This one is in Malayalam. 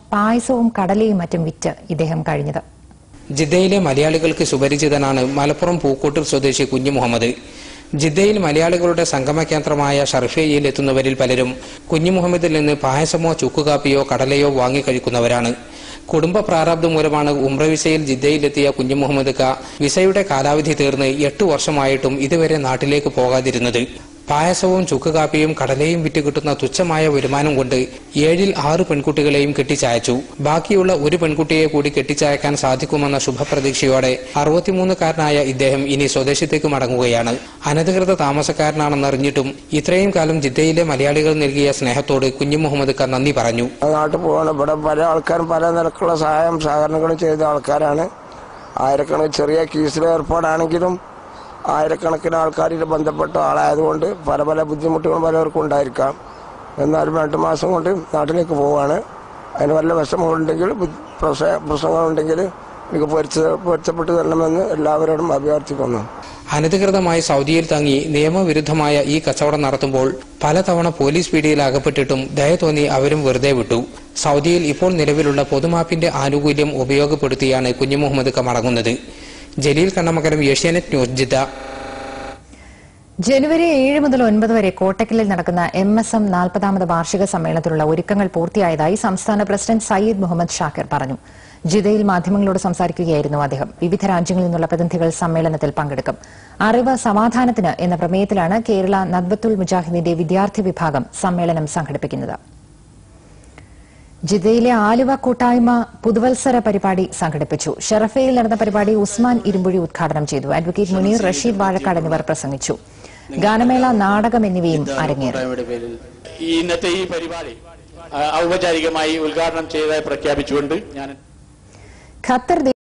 പായസവും കടലയും മറ്റും വിറ്റ് ഇദ്ദേഹം കഴിഞ്ഞത്. ജിദ്ദയിലെ മലയാളികൾക്ക് സുപരിചിതനാണ് മലപ്പുറം പൂക്കോട്ടൂർ സ്വദേശി കുഞ്ഞു മുഹമ്മദ്. ജിദ്ദയിൽ മലയാളികളുടെ സംഗമ കേന്ദ്രമായ ഷർഫയിൽ എത്തുന്നവരിൽ പലരും കുഞ്ഞു മുഹമ്മദിൽ നിന്ന് പായസമോ ചുക്കുകാപ്പിയോ കടലയോ വാങ്ങി കഴിക്കുന്നവരാണ്. കുടുംബ പ്രാരാബ്ദം മൂലമാണ് ഉംറ വിസയിൽ ജിദ്ദയിലെത്തിയ കുഞ്ഞു മുഹമ്മദ് വിസയുടെ കാലാവധി തീർന്ന് 8 വർഷമായിട്ടും ഇതുവരെ നാട്ടിലേക്ക് പോകാതിരുന്നത്. പായസവും ചുക്കുകാപ്പിയും കടലയും വിറ്റ് കിട്ടുന്ന തുച്ഛമായ വരുമാനം കൊണ്ട് 7ൽ 6 പെൺകുട്ടികളെയും കെട്ടിച്ചയച്ചു. ബാക്കിയുള്ള ഒരു പെൺകുട്ടിയെ കൂടി കെട്ടിച്ചയക്കാൻ സാധിക്കുമെന്ന ശുഭപ്രതീക്ഷയോടെ 63-കാരനായ ഇദ്ദേഹം ഇനി സ്വദേശത്തേക്ക് മടങ്ങുകയാണ്. അനധികൃത താമസക്കാരനാണെന്നറിഞ്ഞിട്ടും ഇത്രയും കാലം ജിദ്ദയിലെ മലയാളികൾ നൽകിയ സ്നേഹത്തോട് കുഞ്ഞു മുഹമ്മദ് നന്ദി പറഞ്ഞു. നാട്ടിൽ പോകണം. ഇവിടെ പല ആൾക്കാരും പല നിരക്കുള്ള സഹായം സഹകരണങ്ങളും ചെയ്ത ആൾക്കാരാണ്. ആയിരക്കണക്കിന് ചെറിയ കീസിലെ ഏർപ്പാടാണെങ്കിലും ആയിരക്കണക്കിന് ആൾക്കാരിൽ ബന്ധപ്പെട്ട ആളായതുകൊണ്ട് പല പല ബുദ്ധിമുട്ടുകളും പലവർക്കും ഉണ്ടായിരിക്കാം. എന്നാലും 2 മാസം കൊണ്ട് നാട്ടിലേക്ക് പോവുകയാണ്. അതിന് വല്ല വിഷമങ്ങളുണ്ടെങ്കിൽ പ്രശ്നങ്ങളുണ്ടെങ്കിൽ എനിക്ക് പൊരുത്തപ്പെട്ട് തരണമെന്ന് എല്ലാവരോടും അഭ്യർത്ഥിക്കുന്നു. അനധികൃതമായി സൗദിയിൽ തങ്ങി നിയമവിരുദ്ധമായ ഈ കച്ചവടം നടത്തുമ്പോൾ പലതവണ പോലീസ് പിടിയിൽ അകപ്പെട്ടിട്ടും ദയ തോന്നി അവരും വെറുതെ വിട്ടു. സൗദിയിൽ ഇപ്പോൾ നിലവിലുള്ള പൊതുമാപ്പിന്റെ ആനുകൂല്യം ഉപയോഗപ്പെടുത്തിയാണ് കുഞ്ഞു മുഹമ്മദ് മടങ്ങുന്നത്. Jaleel Kannamakalam, Asianet news, Jeddah. ജനുവരി 7 മുതൽ 9 വരെ കോട്ടക്കലിൽ നടക്കുന്ന MSM 40ാമത് വാർഷിക സമ്മേളനത്തിലുള്ള ഒരുക്കങ്ങൾ പൂർത്തിയായതായി സംസ്ഥാന പ്രസിഡന്റ് സയ്യിദ് മുഹമ്മദ് ഷാക്കിർ പറഞ്ഞു. ജിദ്ദയിൽ മാധ്യമങ്ങളോട് സംസാരിക്കുകയായിരുന്നു അദ്ദേഹം. വിവിധ രാജ്യങ്ങളിൽ നിന്നുള്ള പ്രതിനിധികൾ സമ്മേളനത്തിൽ പങ്കെടുക്കും. അറിവ് സമാധാനത്തിന് എന്ന പ്രമേയത്തിലാണ് കേരള നദ്വത്തുൽ മുജാഹിദിന്റെ വിദ്യാർത്ഥി വിഭാഗം സമ്മേളനം സംഘടിപ്പിക്കുന്നത്. ജിദ്ദയിലെ ആലുവ കൂട്ടായ്മ പുതുവത്സര പരിപാടി സംഘടിപ്പിച്ചു. ഷറഫയിൽ നടന്ന പരിപാടി ഉസ്മാൻ ഇരുമ്പുഴി ഉദ്ഘാടനം ചെയ്തു. അഡ്വക്കേറ്റ് മുനീർ, റഷീദ് വാഴക്കാട് എന്നിവർ പ്രസംഗിച്ചു. ഗാനമേള, നാടകം എന്നിവയും അരങ്ങേറി. ഇന്നത്തെ ഈ പരിപാടി ഔപചാരികമായി ഉദ്ഘാടനം ചെയ്തതായി പ്രഖ്യാപിച്ചുകൊണ്ട് ഞാൻ